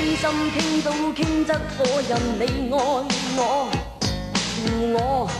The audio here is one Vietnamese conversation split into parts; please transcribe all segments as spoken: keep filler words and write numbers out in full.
傾心傾到傾側，我任你愛我護我，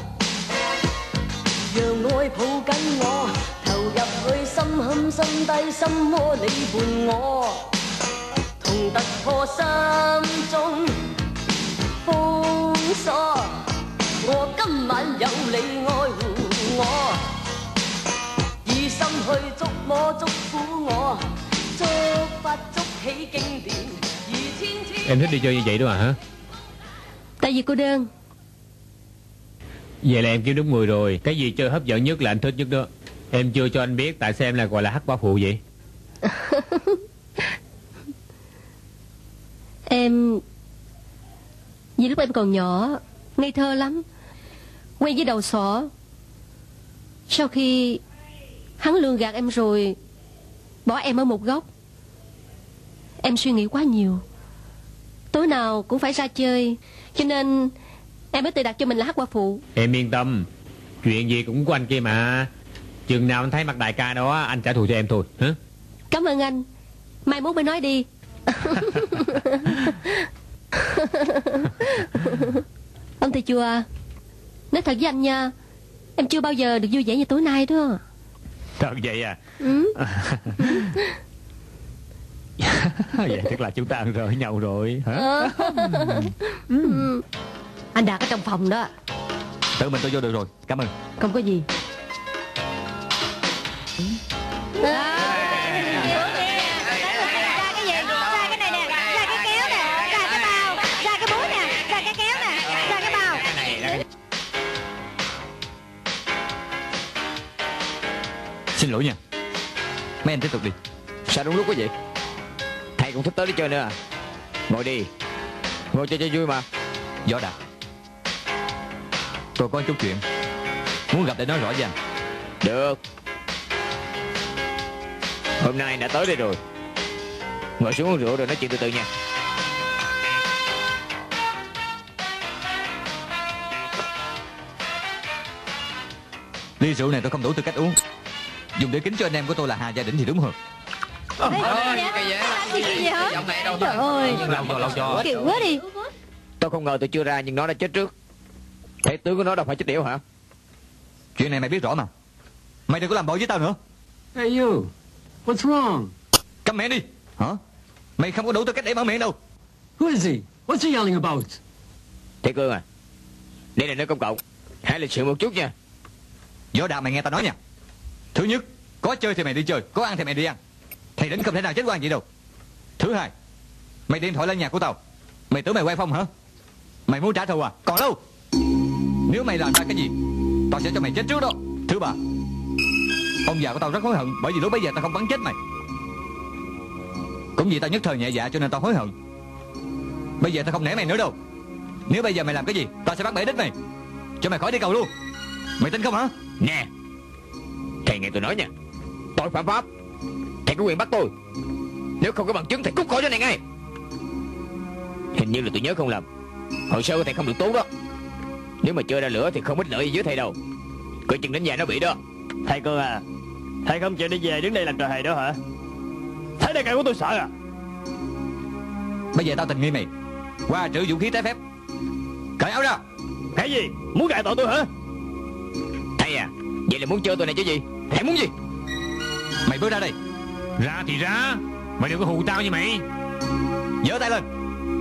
讓愛抱緊我，投入去深陷心底心窩裏伴我，同突破心中封鎖。我今晚有你愛護我，以心去觸摸觸撫我，觸發觸起經典，如千千。 Em thích đi chơi như vậy đúng không hả? Tại vì cô đơn. Vậy là em kiếm đúng người rồi. Cái gì chơi hấp dẫn nhất là anh thích nhất đó. Em chưa cho anh biết tại sao em là gọi là hắc quả phụ vậy. Em vì lúc em còn nhỏ ngây thơ lắm, quen với đầu sỏ. Sau khi hắn lường gạt em rồi bỏ em ở một góc, em suy nghĩ quá nhiều, tối nào cũng phải ra chơi, cho nên em mới tự đặt cho mình là hắc quả phụ. Em yên tâm, chuyện gì cũng của anh kia mà. Chừng nào anh thấy mặt đại ca đó anh trả thù cho em thôi hả? Cảm ơn anh. Mai mốt mới nói đi. Ông thầy chùa, nói thật với anh nha, em chưa bao giờ được vui vẻ như tối nay đó. Thật vậy à? Ừ. Vậy tức là chúng ta ăn rời nhau rồi hả? À. Ừ. Anh Đạt ở trong phòng đó. Tự mình tôi vô được rồi, cảm ơn. Không có gì. À. Xin lỗi nha. Mấy anh tiếp tục đi. Sao đúng lúc quá vậy? Thầy cũng thích tới đi chơi nữa à? Ngồi đi, ngồi chơi cho vui mà. Võ Đạt, tôi có chút chuyện muốn gặp để nói rõ với anh. Được. Hôm nay đã tới đây rồi, ngồi xuống uống rượu rồi nói chuyện từ từ nha. Ly rượu này tôi không đủ tư cách uống. Dùng để kính cho anh em của tôi là Hà Gia Đỉnh thì đúng hơn. Ê, cái gì vậy hả? Trời ơi, kiểu quá đi. Tôi không ngờ tôi chưa ra nhưng nó đã chết trước. Thể tướng của nó đâu phải chết điểu hả? Chuyện này mày biết rõ mà. Mày đừng có làm bội với tao nữa. Hey you, what's wrong? Câm miệng đi. Hả? Mày không có đủ tư cách để mở miệng đâu. Who is he? What's he yelling about? Thế Cương à, đây là nơi công cộng, hãy lịch sự một chút nha. Võ Đạt, mày nghe tao nói nha. Thứ nhất, có chơi thì mày đi chơi, có ăn thì mày đi ăn. Thầy Đỉnh không thể nào chết quan vậy đâu. Thứ hai, mày điện thoại lên nhà của tao, mày tưởng mày quay phong hả? Mày muốn trả thù à? Còn đâu. Nếu mày làm ra cái gì, tao sẽ cho mày chết trước đó. Thứ ba, ông già của tao rất hối hận bởi vì lúc bây giờ tao không bắn chết mày. Cũng vì tao nhất thời nhẹ dạ cho nên tao hối hận. Bây giờ tao không nể mày nữa đâu. Nếu bây giờ mày làm cái gì, tao sẽ bắt bể đít mày, cho mày khỏi đi cầu luôn. Mày tin không hả? Nè, thầy nghe tôi nói nha, tôi phạm pháp, thầy có quyền bắt tôi. Nếu không có bằng chứng thầy cút khỏi chỗ này ngay. Hình như là tôi nhớ không lầm, hồ sơ của thầy không được tốt đó. Nếu mà chơi ra lửa thì không ích lợi gì với thầy đâu. Coi chừng đến nhà nó bị đó. Thầy Cương à, thầy không chịu đi về đứng đây làm trò hề đó hả? Thấy đại ca của tôi sợ à? Bây giờ tao tình nghi mày qua trữ vũ khí trái phép. Cởi áo ra. Cái gì? Muốn gài tội tôi hả? Thầy à, vậy là muốn chơi tôi này chứ gì? Thầy muốn gì? Mày bước ra đây. Ra thì ra, mày đừng có hù tao như mày. Giơ tay lên.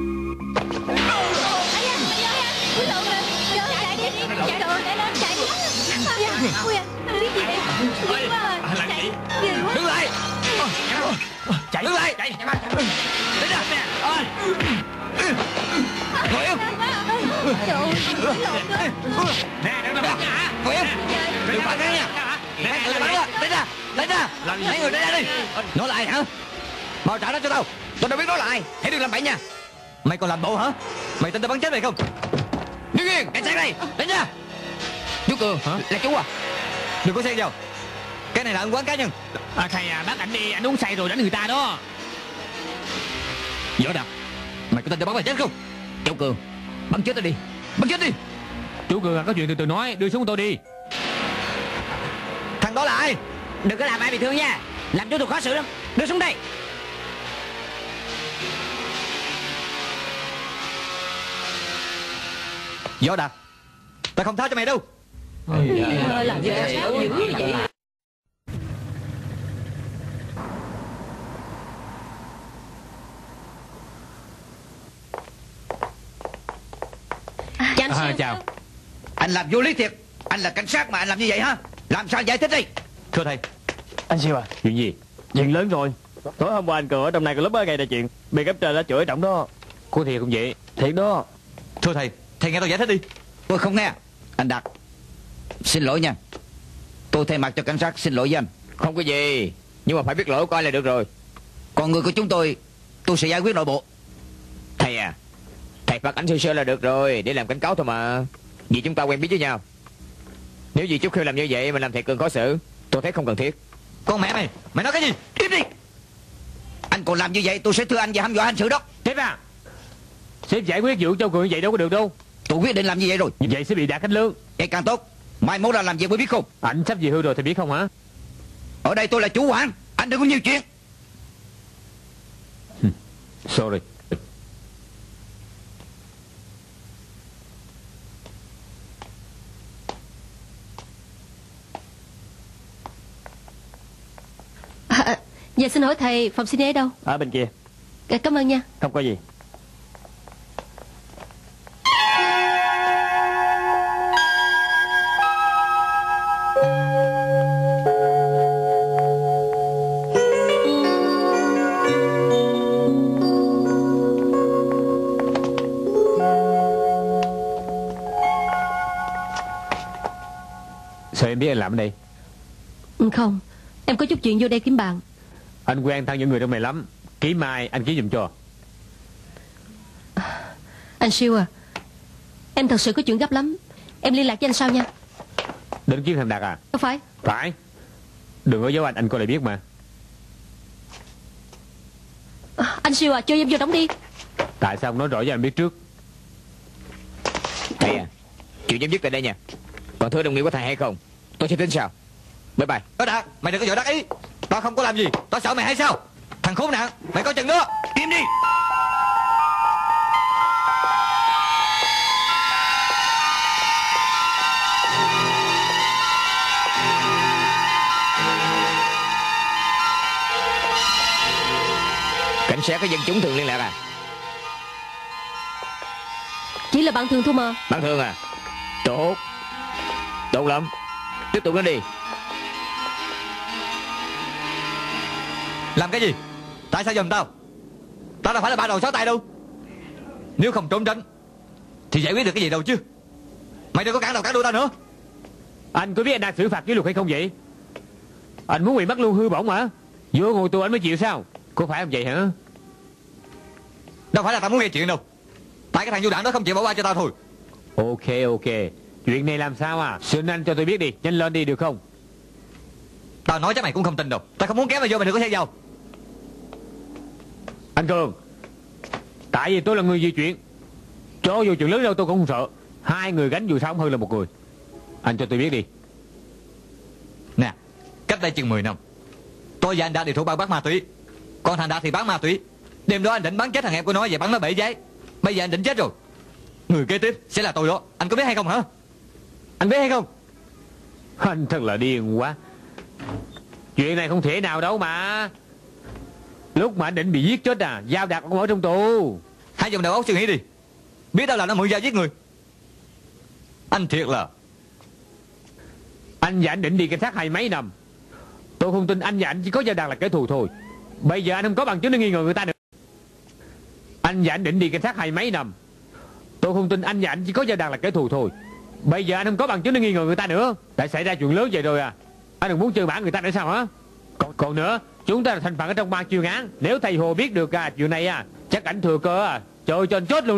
Đứng lại. Chạy, đứng lại. Chạy. Đứng ra. Ngồi im. Nè, đừng có hả? Ngồi im. Đừng phản kháng nha. Lấy người bắn ra, lấy ra, lấy ra. Lấy người lấy ra đi. Nói lại hả? Mau trả nó cho tao. Tôi đâu biết nói lại. Hãy đừng làm bậy nha. Mày còn làm bộ hả? Mày tin tao bắn chết mày không? Đứng yên, cảnh sát đây. Đánh ra. Chú Cường, hả? Là chú à? Đừng có xen vào. Cái này là ăn quán cá nhân. À, thầy à, bắt ảnh đi, anh uống say rồi đánh người ta đó. Võ Đạt, mày có tin tao bắn mày chết không? Chú Cường, bắn chết tao đi. Bắn chết đi. Chú Cường à, có chuyện từ từ nói, đưa xuống tôi đi. Thằng đó là ai? Đừng có làm ai bị thương nha. Làm chú tôi khó xử lắm. Đưa xuống đây. Võ Đạt, ta không tha cho mày đâu. Ờ, làm gì sao dữ vậy? Dạ, anh À, Siêu. chào. Anh làm vô lý thiệt. Anh là cảnh sát mà anh làm như vậy hả? Làm sao giải thích đi? Thưa thầy. Anh Siêu à, Chuyện gì? chuyện lớn rồi. Tối hôm qua anh cường ở trong này cái lớp gây ra chuyện, bị cấp trên đã chửi trọng đó. Có thiệt không vậy? Thiệt đó. Thưa thầy, thầy nghe tôi giải thích đi. Tôi không nghe. Anh Đạt, xin lỗi nha. Tôi thay mặt cho cảnh sát xin lỗi với anh. Không có gì, nhưng mà phải biết lỗi của ai là được rồi. Còn người của chúng tôi, tôi sẽ giải quyết nội bộ. Thầy à, thầy phạt ảnh sơ sơ là được rồi, để làm cảnh cáo thôi mà. Vì chúng ta quen biết với nhau. Nếu vì chút khi làm như vậy mà làm thầy cường khó xử, tôi thấy không cần thiết. Con mẹ mày, mày nói cái gì? Im đi. Anh còn làm như vậy tôi sẽ thưa anh và hăm dọa anh sự đó. Sếp à, sếp giải quyết vụ cho Cường như vậy đâu có được đâu. Tôi quyết định làm như vậy rồi. Như vậy sẽ bị đạt cách lương. Vậy càng tốt. Mai mốt là làm việc mới biết không? Ảnh sắp về hưu rồi thì biết không hả? Ở đây tôi là chủ quản. Anh đừng có nhiều chuyện. Sorry. À, dạ xin hỏi thầy, phòng xin ở đâu? Ở bên kia. Dạ, cảm ơn nha. Không có gì. Sao em biết anh làm ở đây? Ừ, không, em có chút chuyện vô đây kiếm bạn. Anh quen thân những người trong này lắm. Kiếm mai anh kiếm giùm cho. Anh Siêu à, em thật sự có chuyện gấp lắm. Em liên lạc với anh sau nha. Đến kiếm thằng Đạt à? Không phải. Phải. Đừng có giấu anh, anh coi lại biết mà. À, anh Siêu à, cho em vô đóng đi. Tại sao không nói rõ với anh biết trước? Thầy à, chuyện chấm dứt tại đây nha. Còn thưa đồng nghiệp của thầy hay không, tôi sẽ tính sao. Bye bye. Đó Đạt, mày đừng có vội đắc ý. Tao không có làm gì, tao sợ mày hay sao? Thằng khốn nạn, mày coi chừng đó. Im đi. Cảnh sát với dân chúng thường liên lạc à? Chỉ là bạn thường thôi mà. Bạn thường à? Tốt. Tốt lắm. Tiếp tục nó đi. Làm cái gì? Tại sao giùm tao? Tao đâu phải là ba đầu sáu tay đâu. Nếu không trốn tránh thì giải quyết được cái gì đâu chứ. Mày đừng có cản đầu cản đuôi tao nữa. Anh có biết anh đang xử phạt kỷ luật hay không vậy? Anh muốn bị bắt luôn hư bổng hả? Vô ngồi tù anh mới chịu sao? Có phải không vậy hả? Đâu phải là tao muốn nghe chuyện đâu. Tại cái thằng du đảng đó không chịu bỏ qua cho tao thôi. Ok ok. Chuyện này làm sao à? Xin anh cho tôi biết đi. Nhanh lên đi được không? Tao nói chắc mày cũng không tin đâu. Tao không muốn kéo mày vô, mày đừng có theo vào. Anh Cường, tại vì tôi là người di chuyển, cho dù chuyện lớn đâu tôi cũng không sợ. Hai người gánh dù sao cũng hơn là một người. Anh cho tôi biết đi. Nè, cách đây chừng mười năm, tôi và anh Đạt đều thuộc băng bắt ma túy. Còn thằng Đạt thì bán ma túy. Đêm đó anh định bắn chết thằng em của nó và bắn nó bể giấy. Bây giờ anh định chết rồi. Người kế tiếp sẽ là tôi đó. Anh có biết hay không hả? Anh biết hay không? Anh thật là điên quá. Chuyện này không thể nào đâu mà. Lúc mà anh định bị giết chết à, Giao Đạt cũng ở trong tù. Hãy dùng đầu óc suy nghĩ đi. Biết đâu là nó mượn dao giết người. Anh thiệt là. Anh và anh định đi cảnh sát hai mấy năm. Tôi không tin anh và anh chỉ có Giao Đạt là kẻ thù thôi. Bây giờ anh không có bằng chứng để nghi ngờ người ta nữa. Anh và anh định đi cảnh sát hai mấy năm. Tôi không tin anh và anh chỉ có Giao Đạt là kẻ thù thôi. Bây giờ anh không có bằng chứng để nghi ngờ người ta nữa. Tại xảy ra chuyện lớn vậy rồi à? Anh đừng muốn trừ bả người ta nữa sao hả? Còn, còn nữa, chúng ta là thành phần ở trong ban chuyên án. Nếu thầy Hồ biết được à, chuyện này à, chắc ảnh thừa cơ à, trời cho anh chốt luôn.